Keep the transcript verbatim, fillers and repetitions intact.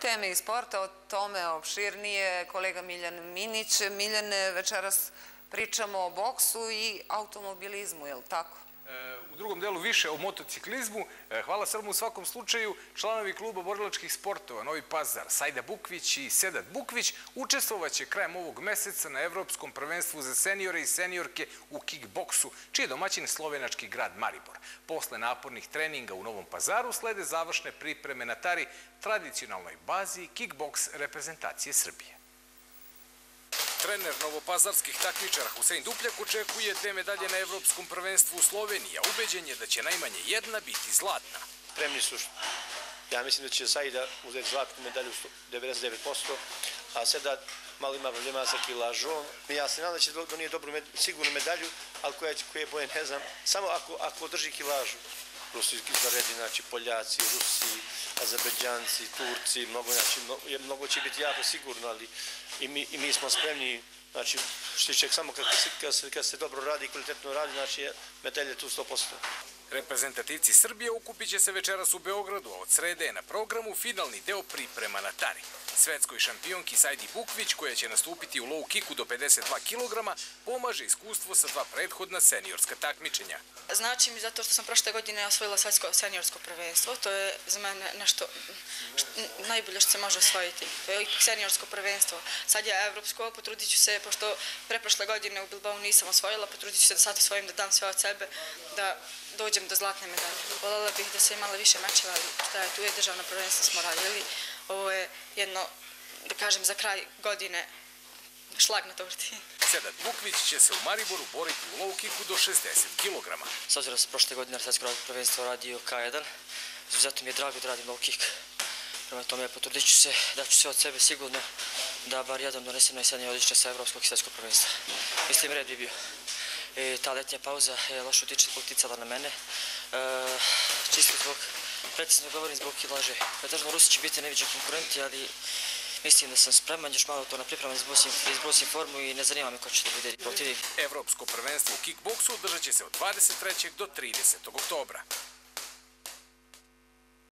Teme i sporta, o tome opširnije kolega Miljan Minić. Miljane, večeras pričamo o boksu i automobilizmu, je li tako? U drugom delu više o motociklizmu. Hvala Srbu u svakom slučaju. Članovi kluba borilačkih sportova Novi Pazar, Sajda Bukvić i Sedat Bukvić učestvovaće krajem ovog meseca na Evropskom prvenstvu za seniore i seniorke u kickboksu, čiji je domaćin slovenački grad Maribor. Posle napornih treninga u Novom Pazaru slede završne pripreme na Tari, tradicionalnoj bazi kickboks reprezentacije Srbije. Trener novopazarskih takmičara Husein Dupljak očekuje dve medalje na Evropskom prvenstvu u Sloveniji, a ubeđen je da će najmanje jedna biti zlatna. Spremni su, ja mislim da će Sajda uzeti zlatnu medalju devedeset devet posto, a Sedat malo ima problema sa kilažom. Ja se nadam da će donijeti dobru, sigurnu medalju, ali koje boje ne znam, samo ako, ako drži kilažu. Rusi izvanredni, znači Poljaci, Rusi, Azerbejdžanci, Turci, mnogo, znači, mnogo će biti jako sigurno, ali i mi, i mi smo spremni, znači, štiček samo kad se, kad se dobro radi i kvalitetno radi, znači, medalje tu sto posto. Reprezentativci Srbije okupit će se večeras u Beogradu, a od srede je na programu finalni deo priprema na Tari. Svetskoj šampionki Sajdi Bukvić, koja će nastupiti u low kicku do pedeset dva kilograma, pomaže iskustvo sa dva prethodna seniorska takmičenja. Znači mi zato što sam prošle godine osvojila svetsko seniorsko prvenstvo. To je za mene nešto najbolje što se može osvojiti. To je seniorsko prvenstvo. Sad je evropsko, potrudit ću se, pošto preprošle godine u Bilbao nisam osvojila, potrudit ću se da sad osvojim, da dam sve od sebe, da dođem do zlatne medalje. Voljela bih da se imala više mečeva, šta je tu je državno prvenstvo smo radili. Ovo je jedno, da kažem, za kraj godine šlag na torti. Sedat Bukvić će se u Mariboru boriti u low kicku do šezdeset kilograma. S obzirom da sam prošle godine na svetsko prvenstvo radio K jedan, izuzetno mi je drago da radim low kick. Prema tome potrudit ću se, da ću sve od sebe sigurno da bar jedan donesem najsrednje odličje sa evropskog i svetskog prvenstva. Mislim, red bi bio. I ta letnja pauza je loše uticala na mene. Čisto zbog, precizno govorim, zbog kilaže. Državno Rusi će biti neviđeni konkurenti, ali mislim da sam spreman, još malo to na pripremam da izbrusim formu i ne zanima me ko će da bude protivnik. Evropsko prvenstvo u kickboksu održat će se od dvadeset trećeg do tridesetog oktobra.